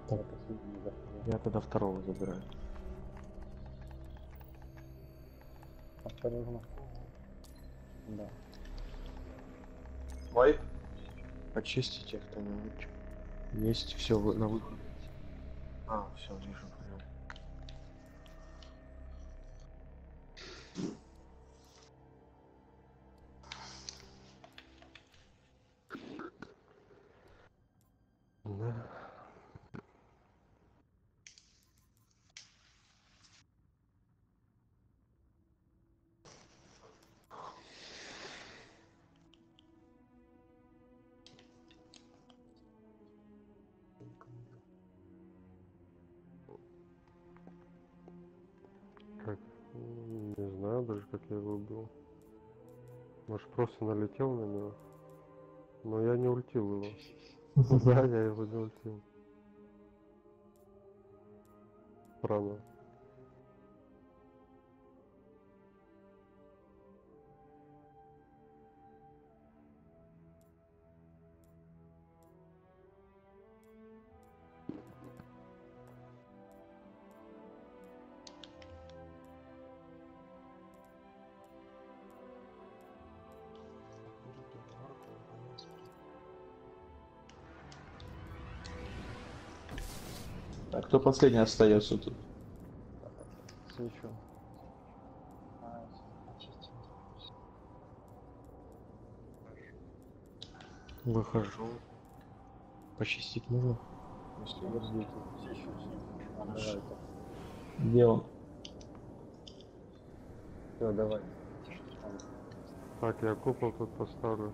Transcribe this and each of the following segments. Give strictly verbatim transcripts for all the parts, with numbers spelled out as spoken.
Так, последний заход. Я тогда второго забираю. Осторожно. Да. Вайп. Почистите кто-нибудь. Есть все на выходе. А, все, вижу, понял. Да. Как? Не знаю даже, как я его убил. Может, просто налетел на него. Но я не ультил его. Да, я его не ультил. Странно. Так, кто последний остается тут? Свечу. Выхожу. Почистить можно? Если Подождите. Свечу. А, давай. Где он? Все, давай. Так, я купол тут поставлю.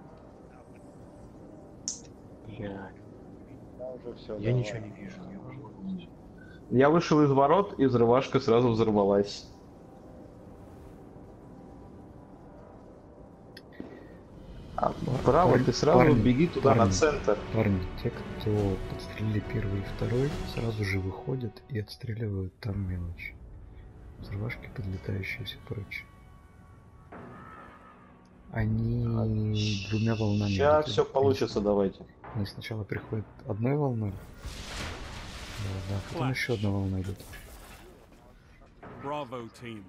Блядь. Да, уже все. Я ничего не вижу. Я вышел из ворот, и взрывашка сразу взорвалась. А вправо Парни, ты сразу парни, беги туда парни. на центр. Парни, те, кто подстрелили первый и второй, сразу же выходят и отстреливают там мелочь. Взрывашки, подлетающие и все прочее. Они двумя волнами. Сейчас идут. все получится, давайте. Они сначала приходят одной волной. Да, да, потом еще одна волна идет. Bravo team.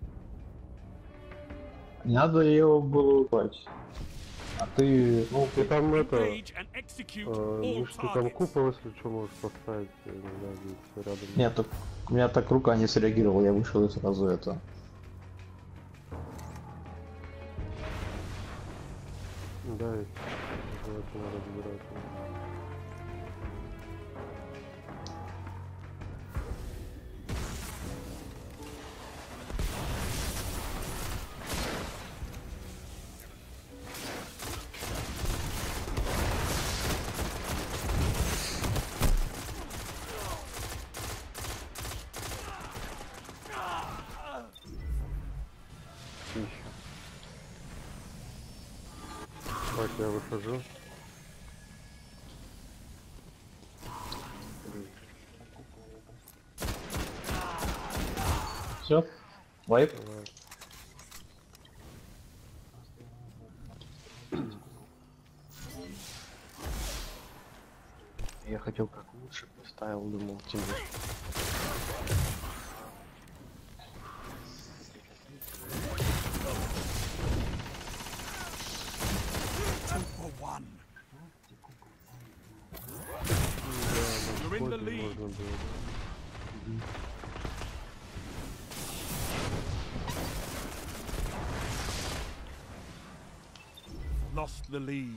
Не надо его было убивать. А ты, ну, Ты там это... Engage and execute Э, all Миш, ты там targets. купол, если что, можешь поставить. Я не знаю, где всё рядом. нет, так, у меня так рука не среагировала, я вышел и сразу это. Да, и желательно разбирать. Свечу. Так, я выхожу. Все? Вайп? Давай. Я хотел как лучше поставил, думал, тебе. Two for one. You're in the Хоть lead. можно было. Lost the lead.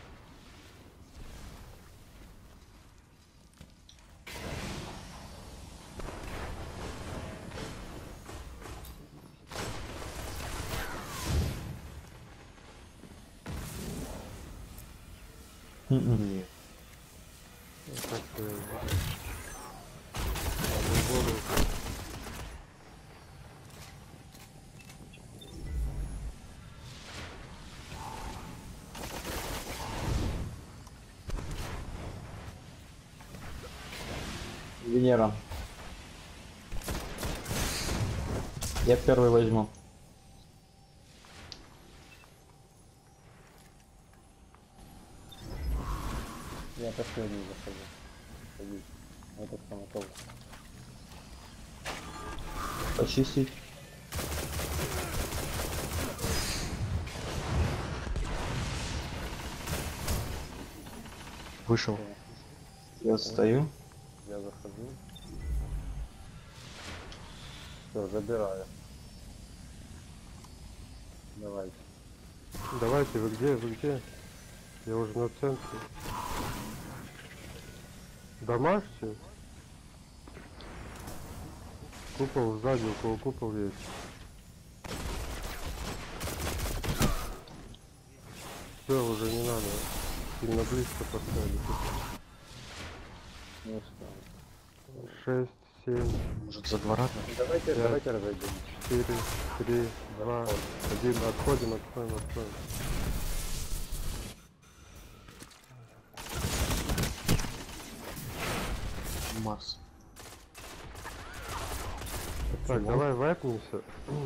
Нет. Так, э, воду. Венера. Я первый возьму. Я последний захожу. Садись. этот стоматолог. Почистить. Вышел. Я стою. Я захожу. Все, забираю. Давайте. Давайте, вы где, вы где? Я уже на центре. Домашний? Купол сзади, у кого купол есть. Все, уже не надо. Сильно близко поставили. Ну что? Шесть, семь, Может за двора? Давайте, Пять. давайте разойдемся. четыре, три, два, один. Отходим, отходим, отходим. Марс. Так, давай вайпнемся.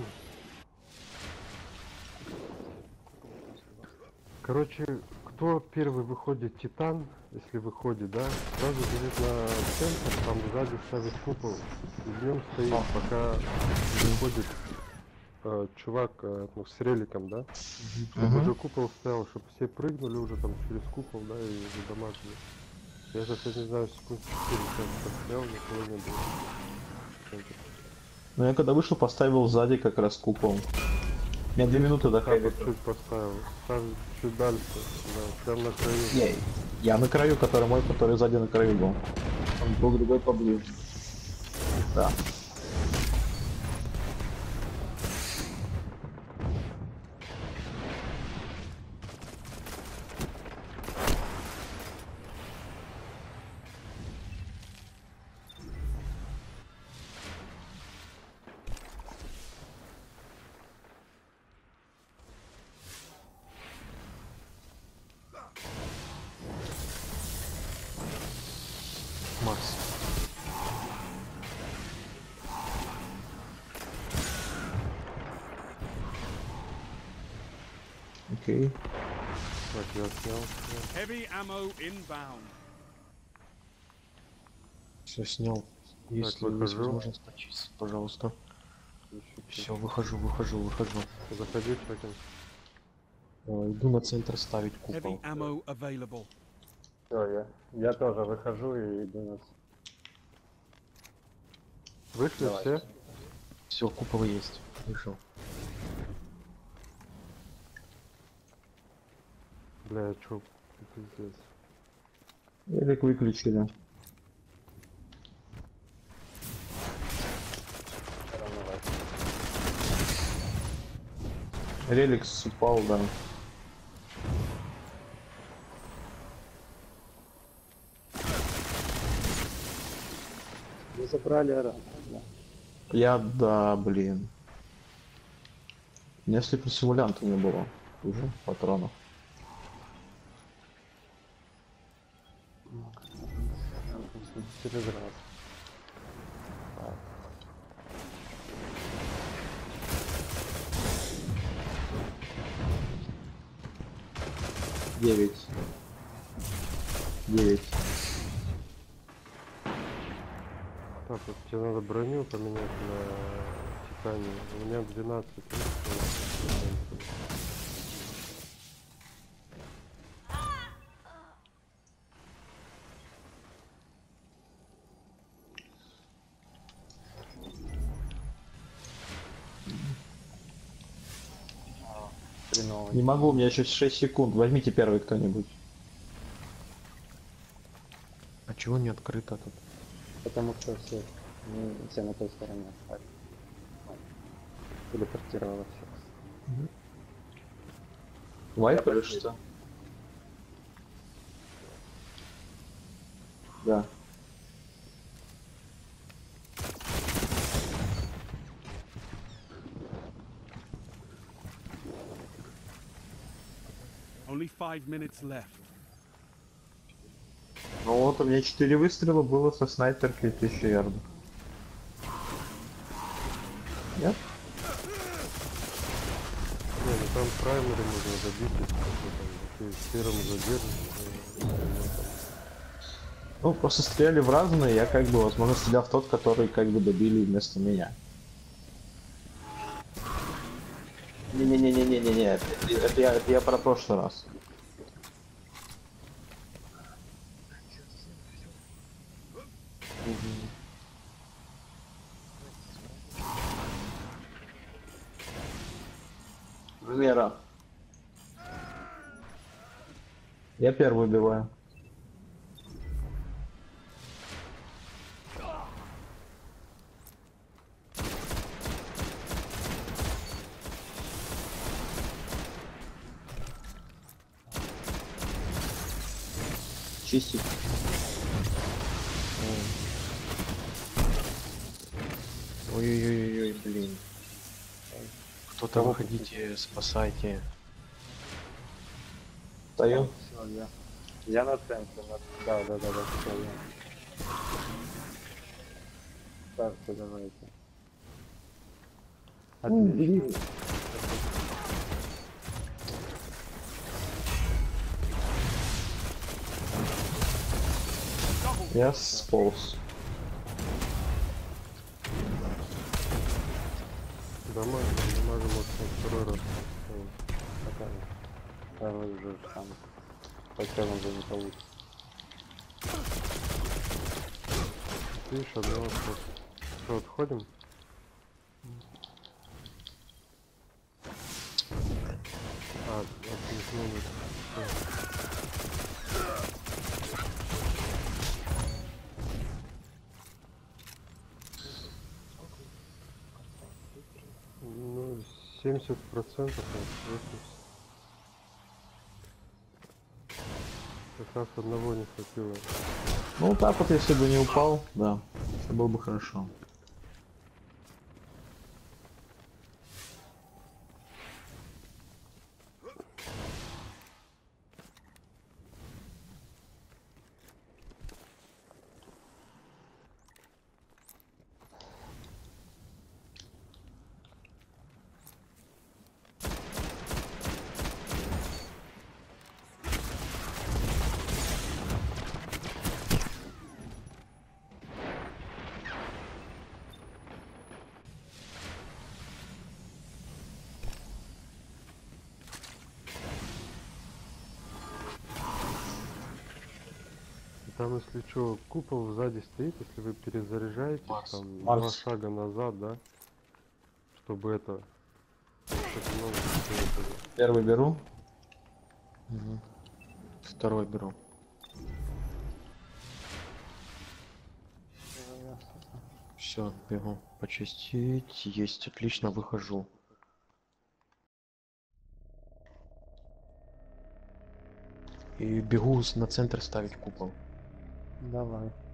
Короче, кто первый выходит, Титан, если выходит, да, сразу бежит на центр, там сзади ставит купол, и в нем стоит, пока выходит э, чувак э, ну, с реликом, да, чтобы уже купол стоял, чтобы все прыгнули уже там через купол, да, и задамажили. Я сейчас, я не знаю, секунд четыре стоял, никого не было. Центр. Ну я когда вышел, поставил сзади как раз купол. У меня две минуты до Так хайда. вот чуть поставил, ставь чуть дальше, да, прям на краю. Не, я на краю, который мой, который сзади на краю был. Там был другой поближе. Да. Марс. Окей. Так, я снял. Heavy ammo inbound. Все снял. Если есть выхожу. возможность почистить, пожалуйста. Еще чуть. Все, выхожу, выхожу, выхожу. Заходи, Чакин. Э, Иду на центр ставить Heavy купол. ammo available. Все, я, я тоже выхожу и иду на... Вышли Давай. все? Все, купол есть. Вышел. Бля, чё, пиздец. Элик выключили. Реликс упал, да. Вы забрали оран. Да. Я, да, блин. У меня слепо симулянта не было. Уже патронов. Через раз. Девять. Девять. Так, вот тебе надо броню поменять на Титане. У меня двенадцать. Хреново. Не могу, у меня еще шесть секунд. Возьмите первый кто-нибудь. А чего не открыто тут? Потому что все, ну, все на той стороне. Так. Телепортировало всех. Вайп Я или почти. что? Да. Only five minutes left. Ну вот, у меня четыре выстрела было со снайперкой тысяча ярдов. Нет? Не, ну там праймери можно забить, если ты там, ты первым задержишь. Ну, просто стреляли в разные, я как бы, возможно, стрелял в тот, который как бы добили вместо меня. Не-не-не-не-не-не-не, это, это я, это я про прошлый раз. Вера. Я первый убиваю. Чистить. Ой-ой-ой, блин. Кто-то выходите, спасайте. Встаю. Все, я. Я на центре. На... Да, да, да, да, все, я. Ставьте, давайте. Отлично. Я сполз. Дамажим, дамажим вот на второй раз. Пока. Второй уже там. По целому уже не получится. Видишь, одного просто. Что, отходим? А, отпихнули. Ну, семьдесят процентов, восемьдесят. Как раз одного не хватило. Ну, вот так вот, если бы не упал, да, это было бы хорошо. Там, если что, купол сзади стоит, если вы перезаряжаете, Марс. там Марс. два шага назад, да, чтобы это, чтобы новый какой-то- Первый беру. Мгм. Второй беру. Все, бегу. Почистить. Есть, отлично, выхожу. И бегу с- на центр ставить купол. Давай.